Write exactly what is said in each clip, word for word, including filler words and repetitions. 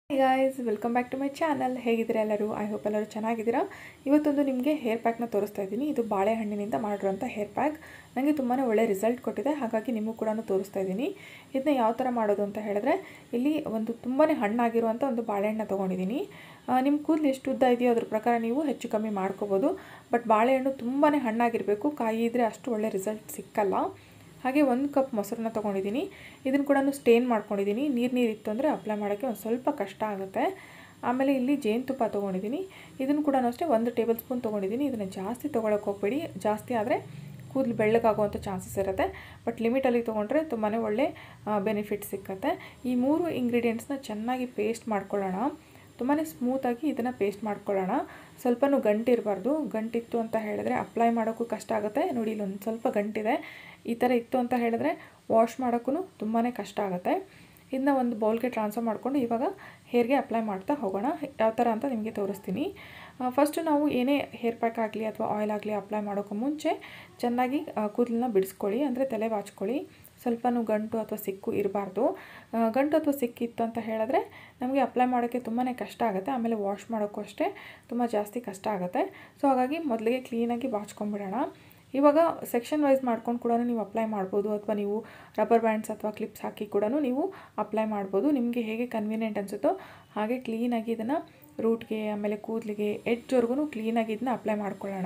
Hey guys, welcome back to my channel. ಹೇಗಿದ್ದೀರಾ ಎಲ್ಲರೂ? I hope ಎಲ್ಲರೂ ಚೆನ್ನಾಗಿದ್ದೀರಾ. ಇವತ್ತೊಂದು ನಿಮಗೆ ಹೇರ್ ಪ್ಯಾಕ್ನ ತೋರಿಸ್ತಾ ಇದ್ದೀನಿ. ಇದು ಬಾಳೆಹಣ್ಣಿನಿಂದ ಮಾಡಿರುವಂಥ ಹೇರ್ ಪ್ಯಾಕ್. ನನಗೆ ತುಂಬಾ ಒಳ್ಳೆ ರಿಸಲ್ಟ್ ಕೊಟ್ಟಿದೆ, ಹಾಗಾಗಿ ನಿಮಗೂ ಕೂಡ ತೋರಿಸ್ತಾ ಇದ್ದೀನಿ. ಇದನ್ನ ಯಾವ ಥರ ಮಾಡೋದು ಅಂತ ಹೇಳಿದ್ರೆ, ಇಲ್ಲಿ ಒಂದು ತುಂಬಾ ಹಣ್ಣಾಗಿರುವಂಥ ಒಂದು ಬಾಳೆಹಣ್ಣು ತೊಗೊಂಡಿದ್ದೀನಿ. ನಿಮ್ಮ ಕೂದಲು ಎಷ್ಟು ಉದ್ದ ಇದೆಯೋ ಅದ್ರ ಪ್ರಕಾರ ನೀವು ಹೆಚ್ಚು ಕಮ್ಮಿ ಮಾಡ್ಕೋಬೋದು. ಬಟ್ ಬಾಳೆಹಣ್ಣು ತುಂಬಾ ಹಣ್ಣಾಗಿರಬೇಕು, ಕಾಯಿ ಇದ್ದರೆ ಅಷ್ಟು ಒಳ್ಳೆ ರಿಸಲ್ಟ್ ಸಿಕ್ಕಲ್ಲ. ಹಾಗೆ ಒಂದು ಕಪ್ ಮೊಸರನ್ನ ತೊಗೊಂಡಿದ್ದೀನಿ. ಇದನ್ನು ಕೂಡ ಸ್ಟೇನ್ ಮಾಡ್ಕೊಂಡಿದ್ದೀನಿ. ನೀರು ನೀರು ಇತ್ತು ಅಂದರೆ ಅಪ್ಲೈ ಮಾಡೋಕ್ಕೆ ಒಂದು ಸ್ವಲ್ಪ ಕಷ್ಟ ಆಗುತ್ತೆ. ಆಮೇಲೆ ಇಲ್ಲಿ ಜೇನುತುಪ್ಪ ತೊಗೊಂಡಿದ್ದೀನಿ. ಇದನ್ನು ಕೂಡ ಅಷ್ಟೇ ಒಂದು ಟೇಬಲ್ ಸ್ಪೂನ್ ತೊಗೊಂಡಿದ್ದೀನಿ. ಇದನ್ನು ಜಾಸ್ತಿ ತೊಗೊಳಕ್ಕೆ ಹೋಗಬೇಡಿ, ಜಾಸ್ತಿ ಆದರೆ ಕೂದಲು ಬೆಳ್ಳಗಾಗುವಂಥ ಚಾನ್ಸಸ್ ಇರುತ್ತೆ. ಬಟ್ ಲಿಮಿಟಲ್ಲಿ ತೊಗೊಂಡ್ರೆ ತುಂಬಾ ಒಳ್ಳೆ ಬೆನಿಫಿಟ್ ಸಿಕ್ಕತ್ತೆ. ಈ ಮೂರು ಇಂಗ್ರೀಡಿಯೆಂಟ್ಸ್ನ ಚೆನ್ನಾಗಿ ಪೇಸ್ಟ್ ಮಾಡ್ಕೊಳ್ಳೋಣ. ತುಂಬಾ ಸ್ಮೂತಾಗಿ ಇದನ್ನು ಪೇಸ್ಟ್ ಮಾಡ್ಕೊಳ್ಳೋಣ. ಸ್ವಲ್ಪನೂ ಗಂಟಿರಬಾರ್ದು. ಗಂಟಿತ್ತು ಅಂತ ಹೇಳಿದ್ರೆ ಅಪ್ಲೈ ಮಾಡೋಕ್ಕೂ ಕಷ್ಟ ಆಗುತ್ತೆ. ನೋಡಿ, ಇಲ್ಲೊಂದು ಸ್ವಲ್ಪ ಗಂಟಿದೆ. ಈ ಥರ ಇತ್ತು ಅಂತ ಹೇಳಿದ್ರೆ ವಾಶ್ ಮಾಡೋಕ್ಕೂ ತುಂಬಾ ಕಷ್ಟ ಆಗುತ್ತೆ. ಇದನ್ನ ಒಂದು ಬೌಲ್ಗೆ ಟ್ರಾನ್ಸ್ಫರ್ ಮಾಡಿಕೊಂಡು ಇವಾಗ ಹೇರ್ಗೆ ಅಪ್ಲೈ ಮಾಡ್ತಾ ಹೋಗೋಣ. ಯಾವ ಥರ ಅಂತ ನಿಮಗೆ ತೋರಿಸ್ತೀನಿ. ಫಸ್ಟು ನಾವು ಏನೇ ಹೇರ್ ಪ್ಯಾಕ್ ಆಗಲಿ ಅಥವಾ ಆಯಿಲ್ ಆಗಲಿ ಅಪ್ಲೈ ಮಾಡೋಕ್ಕೂ ಮುಂಚೆ ಚೆನ್ನಾಗಿ ಕೂದಲನ್ನ ಬಿಡಿಸ್ಕೊಳ್ಳಿ, ಅಂದರೆ ತಲೆ ಬಾಚ್ಕೊಳ್ಳಿ. ಸ್ವಲ್ಪನೂ ಗಂಟು ಅಥವಾ ಸಿಕ್ಕು ಇರಬಾರ್ದು. ಗಂಟು ಅಥವಾ ಸಿಕ್ಕಿತ್ತು ಅಂತ ಹೇಳಿದ್ರೆ ನಮಗೆ ಅಪ್ಲೈ ಮಾಡೋಕ್ಕೆ ತುಂಬಾ ಕಷ್ಟ ಆಗುತ್ತೆ. ಆಮೇಲೆ ವಾಶ್ ಮಾಡೋಕ್ಕೂ ಅಷ್ಟೇ ತುಂಬ ಜಾಸ್ತಿ ಕಷ್ಟ ಆಗುತ್ತೆ. ಸೊ ಹಾಗಾಗಿ ಮೊದಲಿಗೆ ಕ್ಲೀನಾಗಿ ಬಾಚ್ಕೊಂಡ್ಬಿಡೋಣ. ಇವಾಗ ಸೆಕ್ಷನ್ ವೈಸ್ ಮಾಡ್ಕೊಂಡು ಕೂಡ ನೀವು ಅಪ್ಲೈ ಮಾಡ್ಬೋದು, ಅಥವಾ ನೀವು ರಬ್ಬರ್ ಬ್ಯಾಂಡ್ಸ್ ಅಥವಾ ಕ್ಲಿಪ್ಸ್ ಹಾಕಿ ಕೂಡ ನೀವು ಅಪ್ಲೈ ಮಾಡ್ಬೋದು. ನಿಮಗೆ ಹೇಗೆ ಕನ್ವೀನಿಯೆಂಟ್ ಅನಿಸುತ್ತೋ ಹಾಗೆ ಕ್ಲೀನಾಗಿ ಇದನ್ನು ರೂಟ್ಗೆ ಆಮೇಲೆ ಕೂದಲಿಗೆ ಎಡ್ಜ್ವರೆಗೂ ಕ್ಲೀನಾಗಿ ಇದನ್ನ ಅಪ್ಲೈ ಮಾಡ್ಕೊಳ್ಳೋಣ.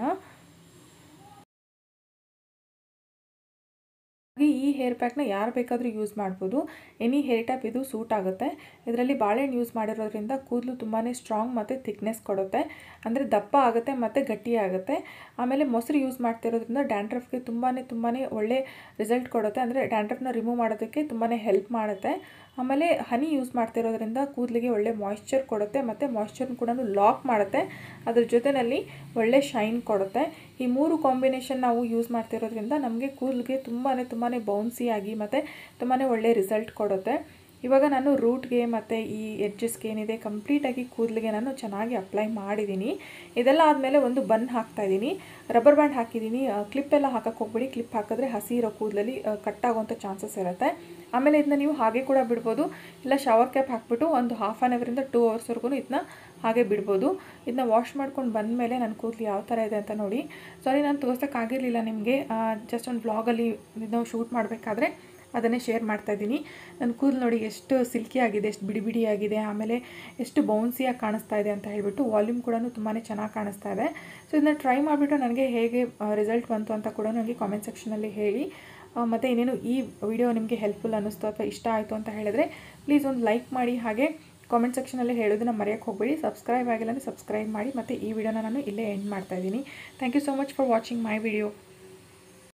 ಹಾಗೆ ಈ ಹೇರ್ ಪ್ಯಾಕ್ನ ಯಾರು ಬೇಕಾದರೂ ಯೂಸ್ ಮಾಡ್ಬೋದು. ಎನಿ ಹೇರ್ ಟೈಪ್ ಇದು ಸೂಟ್ ಆಗುತ್ತೆ. ಇದರಲ್ಲಿ ಬಾಳೆಹಣ್ಣು ಯೂಸ್ ಮಾಡಿರೋದ್ರಿಂದ ಕೂದಲು ತುಂಬಾ ಸ್ಟ್ರಾಂಗ್ ಮತ್ತು ಥಿಕ್ನೆಸ್ ಕೊಡುತ್ತೆ, ಅಂದರೆ ದಪ್ಪ ಆಗುತ್ತೆ ಮತ್ತು ಗಟ್ಟಿ ಆಗುತ್ತೆ. ಆಮೇಲೆ ಮೊಸರು ಯೂಸ್ ಮಾಡ್ತಿರೋದ್ರಿಂದ ಡ್ಯಾಂಡ್ರಫ್ಗೆ ತುಂಬಾ ತುಂಬಾ ಒಳ್ಳೆ ರಿಸಲ್ಟ್ ಕೊಡುತ್ತೆ, ಅಂದರೆ ಡ್ಯಾಂಡ್ರಫ್ನ ರಿಮೂವ್ ಮಾಡೋದಕ್ಕೆ ತುಂಬಾ ಹೆಲ್ಪ್ ಮಾಡುತ್ತೆ. ಆಮೇಲೆ ಹನಿ ಯೂಸ್ ಮಾಡ್ತಿರೋದ್ರಿಂದ ಕೂದಲಿಗೆ ಒಳ್ಳೆ ಮಾಯ್ಶ್ಚರ್ ಕೊಡುತ್ತೆ ಮತ್ತು ಮಾಯ್ಶ್ಚರ್ನ ಕೂಡ ಲಾಕ್ ಮಾಡುತ್ತೆ. ಅದ್ರ ಜೊತೆಯಲ್ಲಿ ಒಳ್ಳೆ ಶೈನ್ ಕೊಡುತ್ತೆ. ಈ ಮೂರು ಕಾಂಬಿನೇಷನ್ ನಾವು ಯೂಸ್ ಮಾಡ್ತಿರೋದ್ರಿಂದ ನಮಗೆ ಕೂದಲಿಗೆ ತುಂಬಾ ತುಂಬಾ ಬೌನ್ಸಿಯಾಗಿ ಮತ್ತು ತುಂಬಾ ಒಳ್ಳೆ ರಿಸಲ್ಟ್ ಕೊಡುತ್ತೆ. ಇವಾಗ ನಾನು ರೂಟ್ಗೆ ಮತ್ತು ಈ ಎಡ್ಜಸ್ಗೆ ಏನಿದೆ ಕಂಪ್ಲೀಟಾಗಿ ಕೂದಲಿಗೆ ನಾನು ಚೆನ್ನಾಗಿ ಅಪ್ಲೈ ಮಾಡಿದ್ದೀನಿ. ಇದೆಲ್ಲ ಆದಮೇಲೆ ಒಂದು ಬನ್ ಹಾಕ್ತಾಯಿದ್ದೀನಿ. ರಬ್ಬರ್ ಬ್ಯಾಂಡ್ ಹಾಕಿದ್ದೀನಿ. ಕ್ಲಿಪ್ಪೆಲ್ಲ ಹಾಕಕ್ಕೆ ಹೋಗ್ಬೇಡಿ. ಕ್ಲಿಪ್ ಹಾಕಿದ್ರೆ ಹಸಿ ಇರೋ ಕೂದಲಲ್ಲಿ ಕಟ್ಟಾಗುವಂಥ ಚಾನ್ಸಸ್ ಇರುತ್ತೆ. ಆಮೇಲೆ ಇದನ್ನ ನೀವು ಹಾಗೆ ಕೂಡ ಬಿಡ್ಬೋದು, ಇಲ್ಲ ಶವರ್ ಕ್ಯಾಪ್ ಹಾಕ್ಬಿಟ್ಟು ಒಂದು ಹಾಫ್ ಆನ್ ಅವರಿಂದ ಟೂ ಅವರ್ಸ್ವರೆಗೂ ಇದನ್ನ ಹಾಗೆ ಬಿಡ್ಬೋದು. ಇದನ್ನ ವಾಶ್ ಮಾಡ್ಕೊಂಡು ಬಂದಮೇಲೆ ನನ್ನ ಕೂದಲು ಯಾವ ಥರ ಇದೆ ಅಂತ ನೋಡಿ. ಸಾರಿ, ನಾನು ತೋರ್ಸೋಕ್ಕಾಗಿರಲಿಲ್ಲ ನಿಮಗೆ. ಜಸ್ಟ್ ಒಂದು ವ್ಲಾಗಲ್ಲಿ ಇದನ್ನ ಶೂಟ್ ಮಾಡಬೇಕಾದ್ರೆ ಅದನ್ನೇ ಶೇರ್ ಮಾಡ್ತಾಯಿದ್ದೀನಿ. ನನ್ನ ಕೂದಲು ನೋಡಿ ಎಷ್ಟು ಸಿಲ್ಕಿ ಆಗಿದೆ, ಎಷ್ಟು ಬಿಡಿ ಬಿಡಿ ಆಗಿದೆ, ಆಮೇಲೆ ಎಷ್ಟು ಬೌನ್ಸಿಯಾಗಿ ಕಾಣಿಸ್ತಾ ಇದೆ ಅಂತ ಹೇಳಿಬಿಟ್ಟು. ವಾಲ್ಯೂಮ್ ಕೂಡ ತುಂಬಾ ಚೆನ್ನಾಗಿ ಕಾಣಿಸ್ತಾ ಇದೆ. ಸೊ ಇದನ್ನ ಟ್ರೈ ಮಾಡಿಬಿಟ್ಟು ನನಗೆ ಹೇಗೆ ರಿಸಲ್ಟ್ ಬಂತು ಅಂತ ಕೂಡ ನನಗೆ ಕಾಮೆಂಟ್ ಸೆಕ್ಷನಲ್ಲಿ ಹೇಳಿ. ಮತ್ತು ಇನ್ನೇನು ಈ ವಿಡಿಯೋ ನಿಮಗೆ ಹೆಲ್ಪ್ಫುಲ್ ಅನ್ನಿಸ್ತು ಅಥವಾ ಇಷ್ಟ ಆಯಿತು ಅಂತ ಹೇಳಿದ್ರೆ ಪ್ಲೀಸ್ ಒಂದು ಲೈಕ್ ಮಾಡಿ. ಹಾಗೆ ಕಾಮೆಂಟ್ ಸೆಕ್ಷನಲ್ಲಿ ಹೇಳೋದನ್ನ ಮರೆಯೋಕ್ಕೆ ಹೋಗಬೇಡಿ. ಸಬ್ಸ್ಕ್ರೈಬ್ ಆಗಿಲ್ಲ ಅಂದರೆ ಸಬ್ಸ್ಕ್ರೈಬ್ ಮಾಡಿ. ಮತ್ತು ಈ ವಿಡಿಯೋನ ನಾನು ಇಲ್ಲೇ ಎಂಡ್ ಮಾಡ್ತಾಯಿದ್ದೀನಿ. Thank you so much for watching my video.